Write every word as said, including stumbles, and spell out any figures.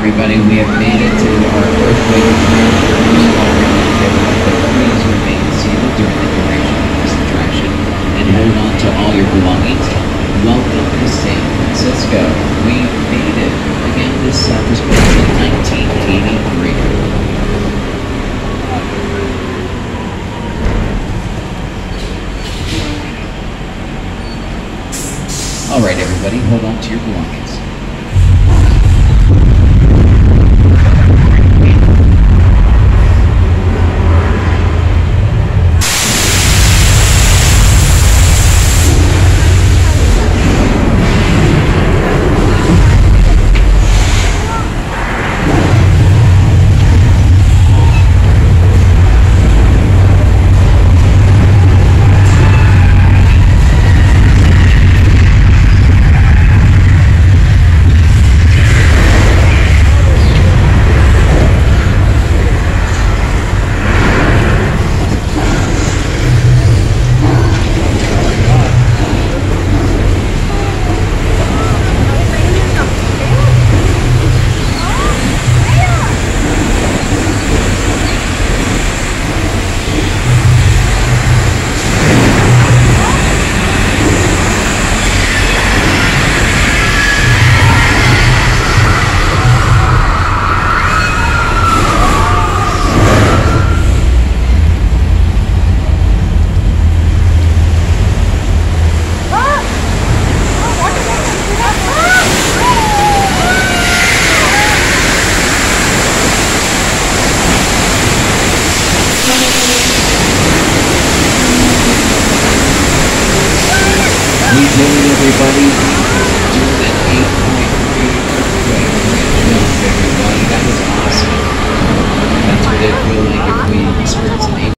everybody, we have made it to our earthquake first already. Everyone, but please remain seated during the duration of this attraction and hold on to all your belongings. Welcome to San Francisco. We made it. Again, this uh, was built in nineteen eighty-three. All right, everybody, hold on to your belongings. We did it, everybody.